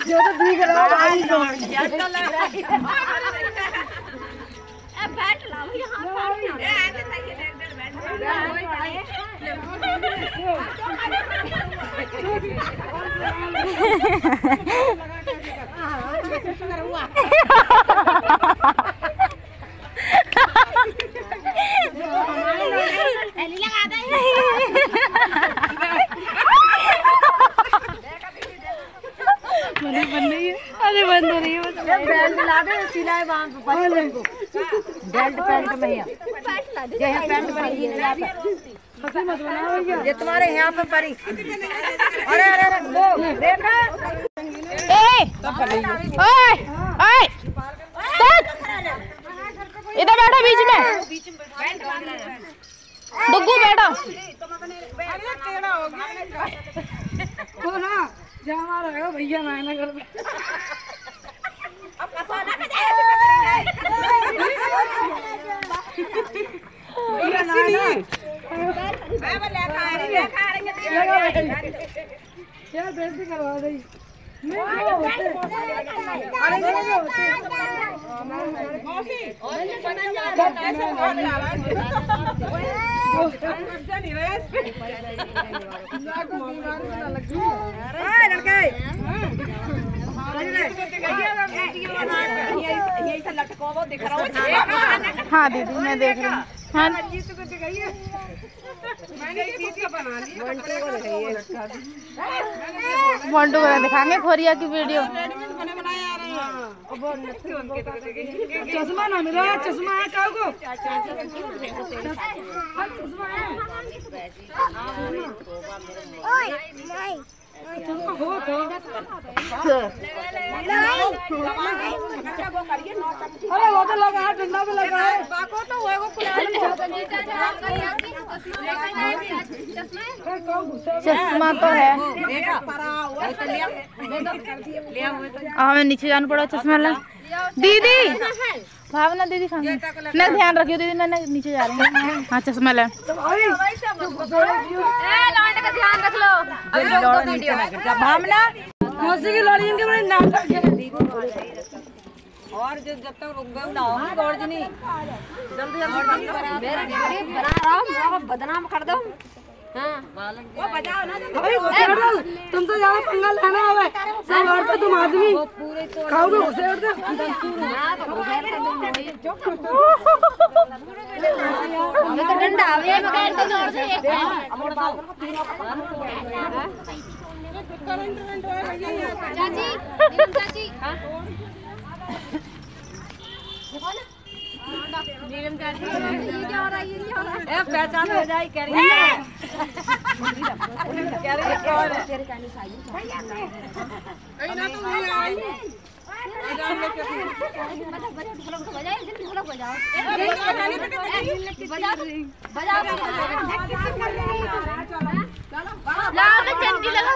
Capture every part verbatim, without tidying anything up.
जो तो ठीक है बैठ लाओ यहाँ पर ऐसे तक अरे बंद हो रही है बेल्ट ला दे सिलाई वहाँ बेल्ट पैंट में यहाँ पैंट पड़ी मत बनाओ ये तुम्हारे यहाँ पे पड़ी। अरे अरे अरे देखा इधर बैठो बीच में डुग्गू बैठो ना भैया मैंने घर में क्या बेइज्जती करवा रही हाँ दीदी मैं देख रही हूँ। हाँ मोंटू को दिखाएंगे खोरिया की वीडियो। चश्मा ना मिला चश्मा है काऊ को हो तो अरे वो तो लगा है ठंडा भी लगा है चश्मा तो है हमें नीचे जाना पड़ा चश्मा ला दीदी भावना दीदी सामने ना ध्यान रखियो दीदी मैं नीचे जा रही हूँ। हाँ चश्मा ले का ध्यान रख लो भावना मौसी की लड़की के बड़े नाटक है और जो जब तक रुक गए ना होगी गौर जी नहीं जल्दी जल्दी मेरे वीडियो बना रहा हूं बदनाम कर दो। हां वो बजाओ ना जल्दी तुम तो ज्यादा पंगा लेना है सब और तो तुम आदमी खाओगे उसे और मैं तो डंडा आवे मगर तो जोर से चाची चाची हां नीलम चाची ये क्या हो रहा है ये क्या हो रहा है ए पहचान हो जाए कह रही है कह रही है कौन है तेरे कहने से आई है ना तो वही आई बजाओ जल्दी ढोलक बजाओ बजाओ लाओ ना चंटी लगा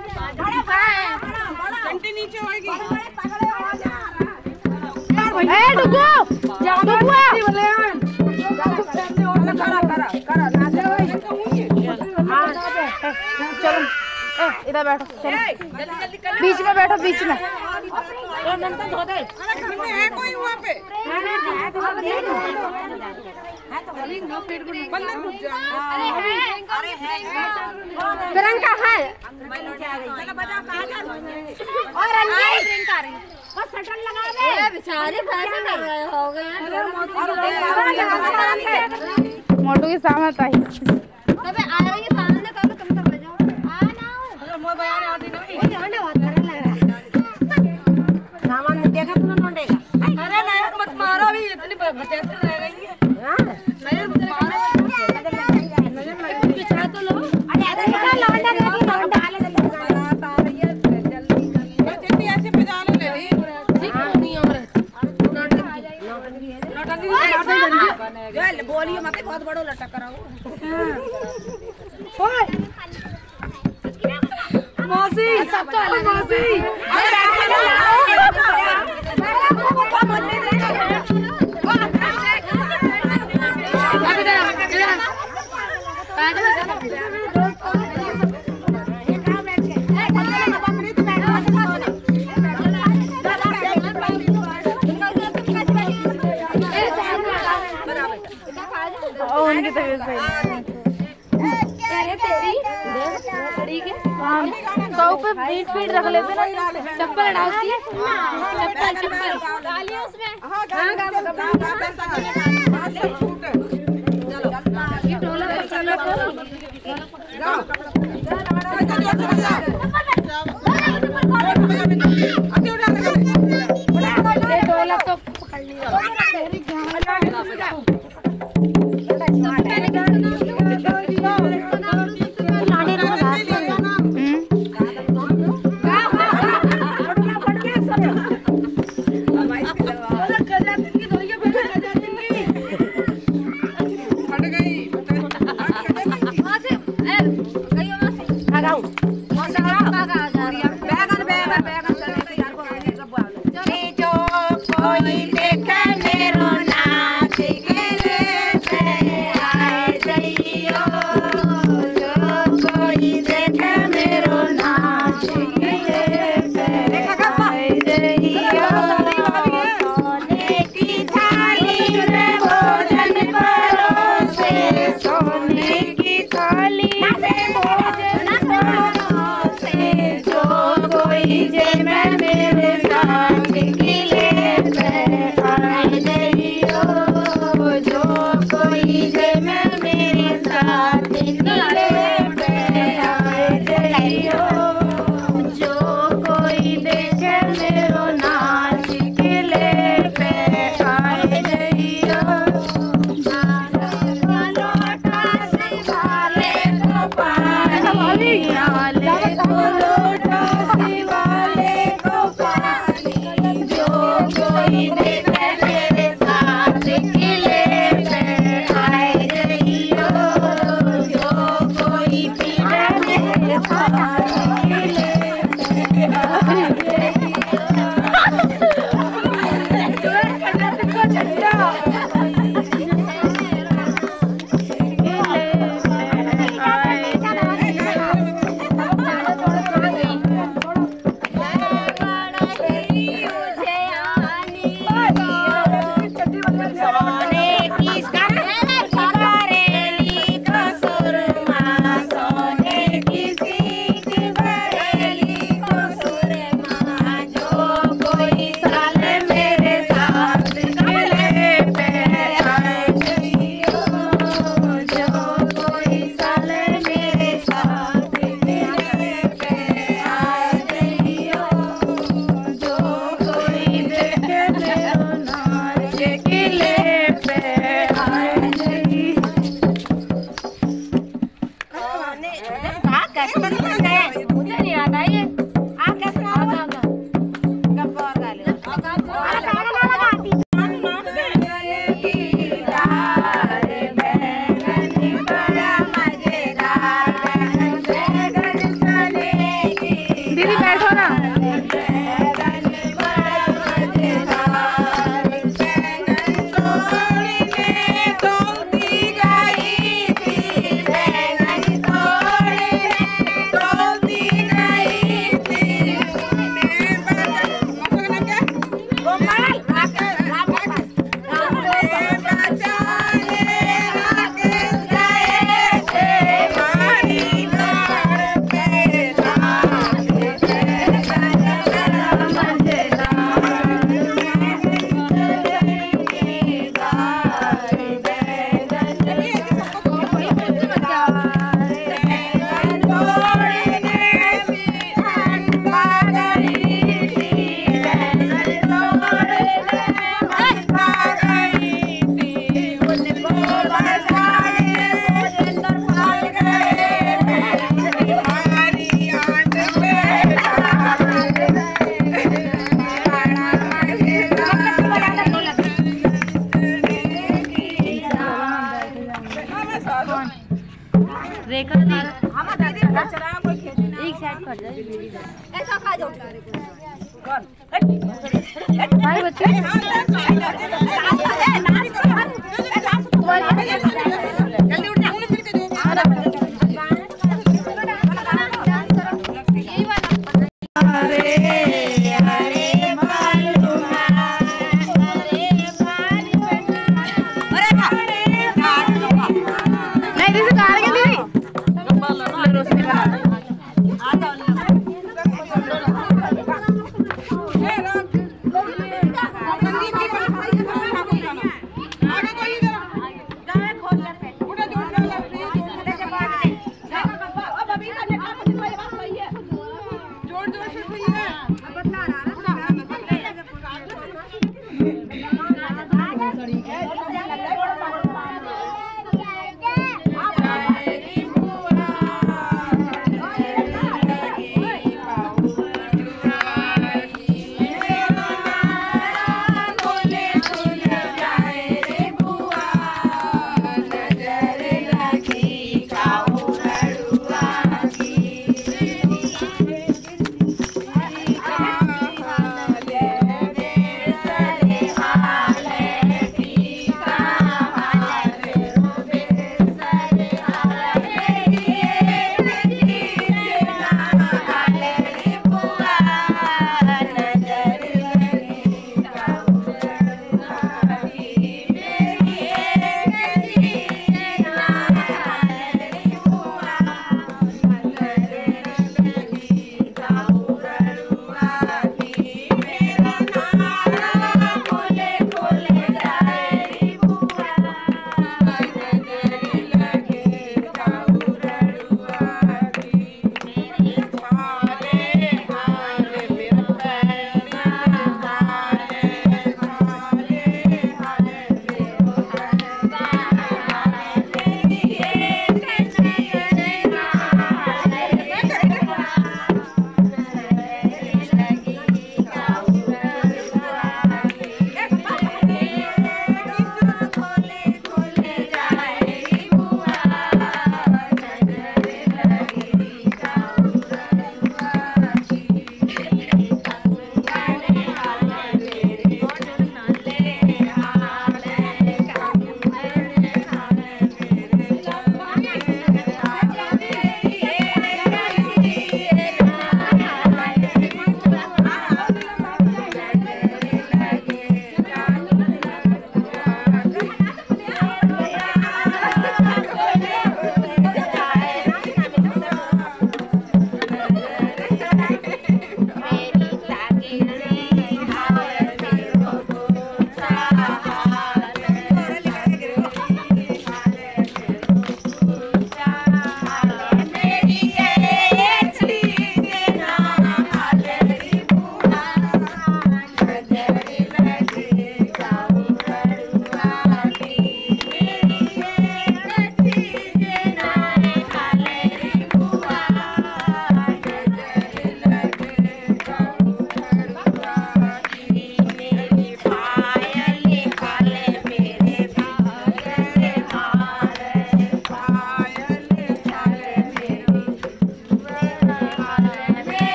चंटी नीचे होएगी ए डुगू डुगू करा करा करा ना चलो इधर बैठो चलो बीच में बैठो बीच में है कोई वहाँ पे प्रियंका है और शटल लगा दे बेचारे फैशन कर रहे हो गए मोटू के सामने आई अबे आ रही है सामने कब तुम कर बजाओ आ ना मोर बयान आती नहीं वो ध्यान बात करने लग रहा है सामान में देखा तूने नोटेगा अरे नहीं मत मारो भी इतनी बचत रह गई है हां नहीं मत मारो नजर लग पिछड़ा तो लो अरे अरे लौंडा लगी लौंडा डाले बारात आ रही है जल्दी जल्दी ऐसे बजा ले ले ठीक नहीं और नौटंकी नौटंकी बोलिए मत बहुत बड़ो लटक कराओ ओए मौसी सब तो अलग मौसी अरे सौ पे बीट फीट रख लेते ना, चप्पल हटा उसकी, चप्पल चप्पल डालिए उसमें। हाँ ये ढोलक पर चलो ढोलक तो पकड़ लिया। भाई बच्चे ना